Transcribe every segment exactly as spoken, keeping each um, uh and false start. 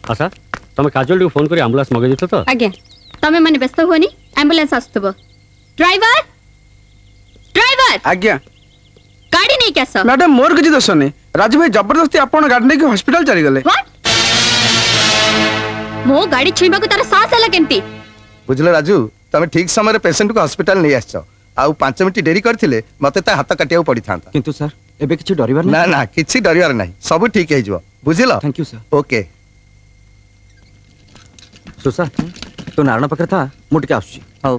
आशा तुम काजल फोन कर एम्बुलेंस मगे देतो तो आज्ञा तमे माने व्यस्त होनी एम्बुलेंस आस्तबो ड्राइवर ड्राइवर आज्ञा गाड़ी नहीं कैसा मैडम मोर किछि दोष नहीं राजू भाई जबरदस्ती आपण गाड़ी लेके हॉस्पिटल चली गले मो गाड़ी छुईबा को तार साहस हला केंती बुझलो राजू तमे ठीक समय पेशेंट को हॉस्पिटल नहीं आछो आ पाँच मिनट डेरी करथिले मते ता हाथ काटिया पड़ी थांता किंतु सर एबे किछि डरिवार ना ना किछि डरिवार नहीं सब ठीक हे जबो बुझिलो थैंक यू सर ओके सुसा तो नारायण पकड़ था मुट के आछी हां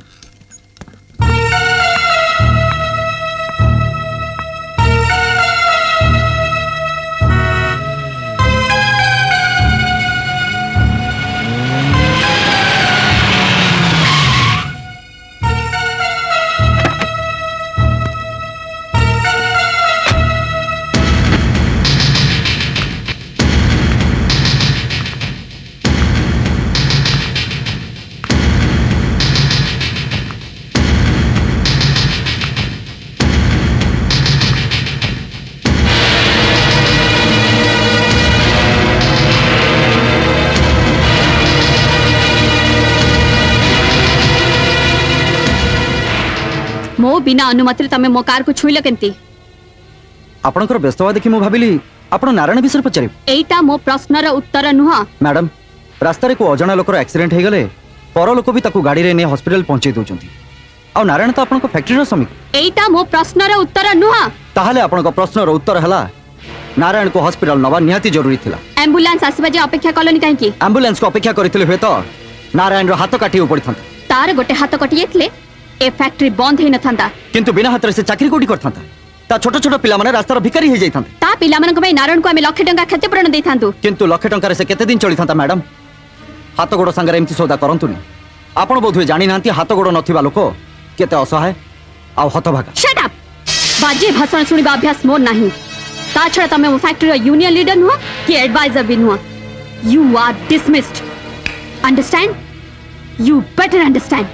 मो बिना अनुमति तमे मो कार को छुइल केंती आपनकर व्यस्तवा देखि मो भाबिली आपण नारायण विषय पचारि एटा मो प्रश्नर उत्तर नुह मैडम रास्ता रे को अजणा लोकर एक्सीडेंट हे गले पर लोक भी ताकू गाड़ी रे ने हॉस्पिटल पहुंचे दोचंती आ नारायण तो आपनको फैक्ट्री रो श्रमिक एटा मो प्रश्नर उत्तर नुह ताहाले आपनको प्रश्नर उत्तर हला नारायण को हॉस्पिटल नवा निहाती जरूरी थिला एम्बुलेंस आसीबा जे अपेक्षा कलोनी काहे की एम्बुलेंस को अपेक्षा करिथिले हुए तो नारायण रो हाथ काटी उपड़ी थांता तार गोटे हाथ कटी एतले ए फैक्ट्री बंद हे न थांता किंतु बिना हाथ रे से चाकरी कोडी करथांता ता छोट छोट पिला माने रास्ता रो भिखारी हे जाइथांता ता पिला मानक भाई नारायण को हमें लाख टंका क्षतिपूरण देई थांतु किंतु लाख टंका रे से केते दिन चली थांता मैडम हाथ गोड़ संगे एमती सौदा करंतुनी आपण बोधुए जानि नांती हाथ गोड़ नथिबा लोक केते असहाय आ हतभागा शट अप बाजे भाषण सुनिबा अभ्यास मोर नाही ता छडा तमे वो फैक्ट्री रो यूनियन लीडर नुह कि एडवाइजर भी नुह you are dismissed understand you better understand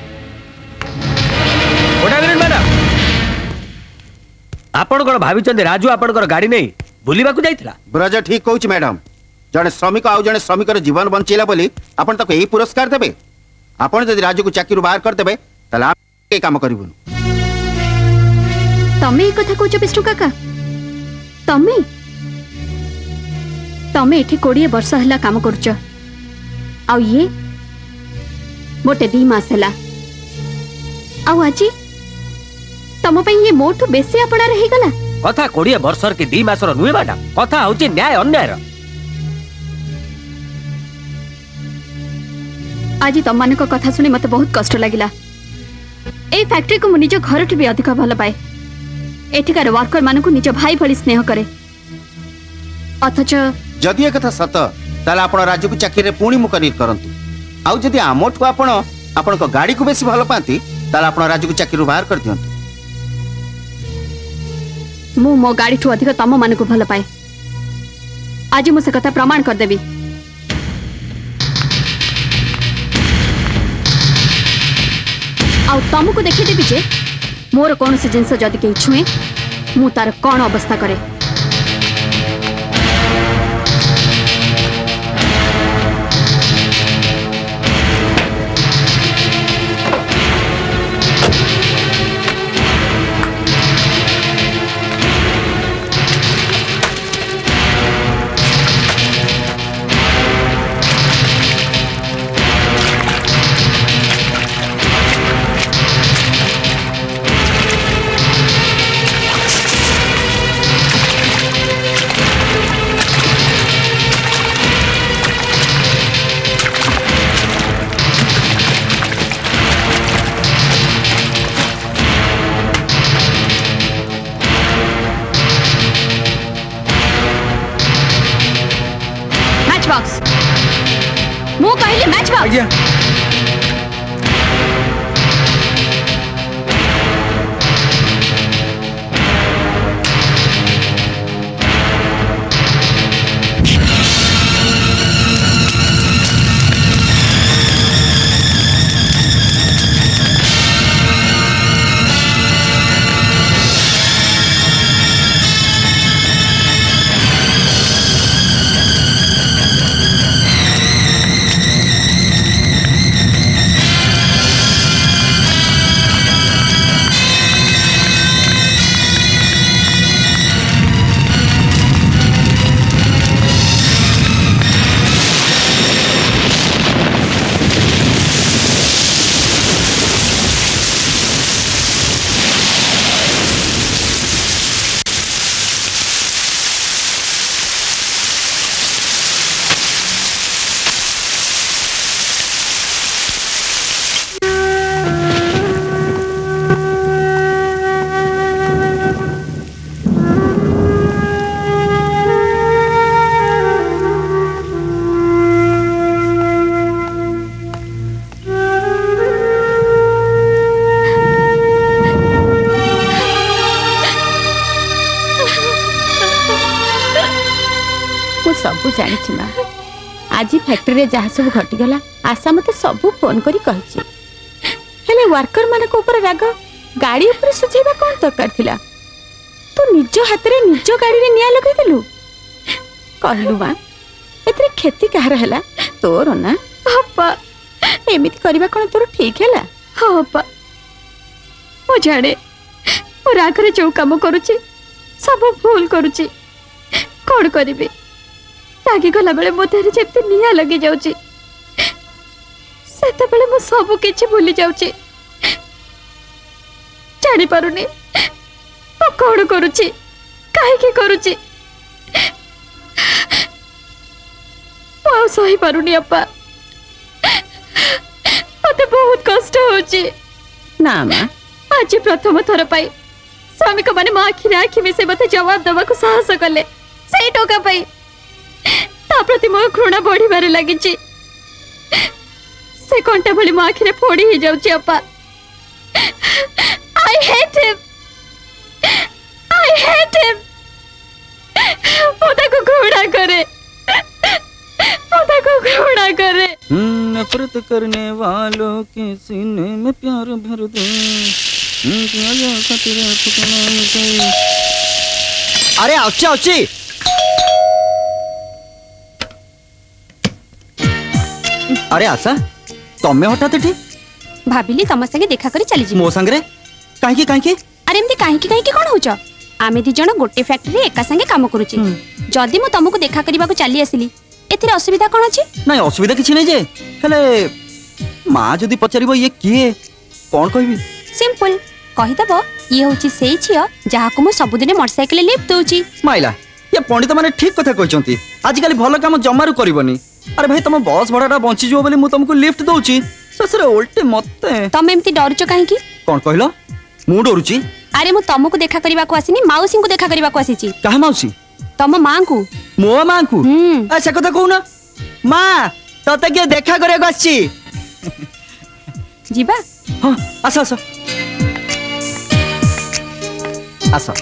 आपण कोन भाबी चंदे राजू आपण को गाड़ी नहीं बुलीबा को जाइतला ब्रज ठीक कहूच मैडम जने श्रमिक आउ जने श्रमिक जीवन बंचेला बोली आपण तक यही पुरस्कार देबे आपण जदि राजू को चाकरी बाहर कर देबे तला के काम करिबुन तमे ए कथा कोच बिष्णु काका तमे तमे एठी कोड़िए वर्ष हला काम करछ आ ये मोटे दी मास हला आ आजी तम पे ये मोटू बेसी अपना रही गला कथा कोड़िए वर्षर के दी मासर नुए बाटा कथा होची न्याय अन्याय आज तम मान को कथा सुनी मते बहुत कष्ट लागिला ए फैक्ट्री को निज घर भी अधिक भल पाए एठिकार वर्कर मान को निज भाई भली स्नेह करे अथच जदि ए कथा सत ताला आपण राजू को चाकरी रे पुणी मुकरिर करंतु आउ जदि आमोठ आपण आपण को गाड़ी को बेसी भल पाती ताला आपण राजू को चाकरी बाहर कर दियंतु मु मो गाड़ी ठू अधिक तम मान को भल पाए आज मु से कथा प्रमाण कर देबी आउ तुमको देखी देबी जे मोर कौन से जिनस जदि के छुए मु तार कौन अवस्था करे मु कहले मैच बॉक्स आज्ञा जानी माँ आज फैक्ट्री जहाँ सब घटीगला आशा मत सब फोन करी कही हेले वर्कर मान राग गाड़ी ऊपर सुझेबा कौन दरकार थिला तू निज हाथ रे निज गाड़ी रे निया लगई देलु कहलु माँ एतरे खेती कहार हैला तोर ना अप्पा एमिति करबा कोन तोर ठीक हैला हाँ अप्पा मो जाने मो राग रे जो काम करूची सब भूल करूची कौन करिबे रागी गला बेले मो देहरे जेते निया लगी जाउची सेते बेले मो सब किछि भूली जाउची जानि पारुनी मो कौन करूची काहे की करूची मो सही पारुनी अप्पा मते बहुत कष्ट होची ना माँ आज प्रथम थर पाई श्रमिक माने मो आखिरे आखि मिसे मते जवाब देवा को साहस कले सही टोका पाई ता प्रति मो घृणा बढ़िबारे लागिची से कंटा भली मो आखिरे फोड़ी ही जाउची अपा I hate him I hate him पोता को घृणा करे पोता को घृणा करे नफरत करने वालों के सीने में प्यार भर दो अरे आउची आउची अरे आशा तमे हठात एठी भाबिली तम संगे देखा करी चली जी मो संगे काहे काहे अरे एमती काहे काहे कोन होचो आमे दी जण गोटे फैक्ट्री रे एका संगे काम करूची जदी मु तमको देखा करबा को चली आसिली एथिरे असुविधा कोन अछि नहीं असुविधा किछि नै जे हेले मां जदी पचारिबो ये किए कोन कहबी सिंपल कहि दबो ये होची सेई छियो जहा को मु सबुदिने मोटरसाइकिल लिफ्ट दोची माइला ये पंडित माने ठीक कथा कहचंती आज काली भलो काम जमारू करबनी अरे भाई तुम बस भाड़ा बंची जो बोली मु तुमको लिफ्ट दउची ससरे उल्टे मते तम एमती डरचो काहे की कोन कहलो मु डरुची अरे मु तमको देखा करबा को आसीनी माउसी को देखा करबा को आसीची काहे माउसी तम मां को मो मां को अच्छा कथा कहूना मां तते के देखा करे को आसी जीबा हां आसा आसा आसा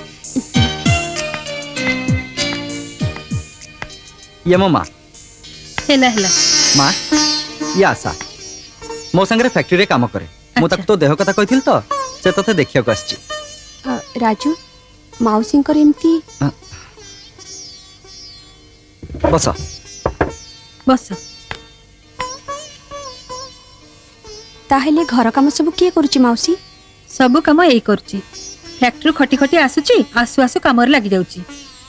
ये मो मां हेला हेला मां ये आशा मो संगे फैक्ट्री रे काम करे मु तक तो देह कथा कहिथिल तो से तते देखिया को आछि राजू माउसी कर एमती बस बस ताहेले घर काम सब किए करूची माउसी सब काम एई करूची फैक्ट्री खटी खटी आसुची आसु आसु काम रे लागि जाउची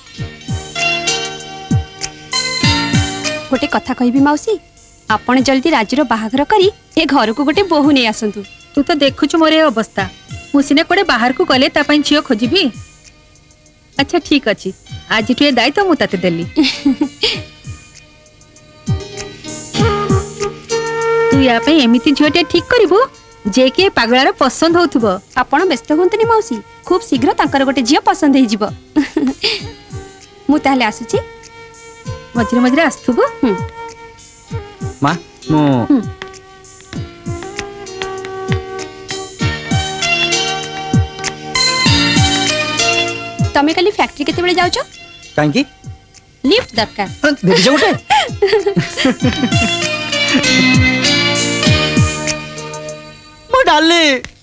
गोटे कथा कहबी माउसी आपण जल्दी राजूर बाहाघर करी ए घर को गोटे बोहू नहीं आसंतु तू तो देखुछु मोर ए अवस्था मु सिने कोडे बाहर को गले ता पई झियो खोजिबी अच्छा ठीक अछि आज तू ए दायित्व मु ताते देली तू या पे एमिति झियोटे ठीक करिवो जे के पागलार पसंद होथुबो आपण व्यस्त होंतनी माउसी खूब शीघ्र ताकर गोटे झियो पसंद हे जिवो मु ताहले आसुची मझरे मझरे आस्थुबो मां मु तमे खाली फैक्ट्री केते बेले जाउछो काहे की लिफ्ट दरकार देबी जे गोटे मो डाले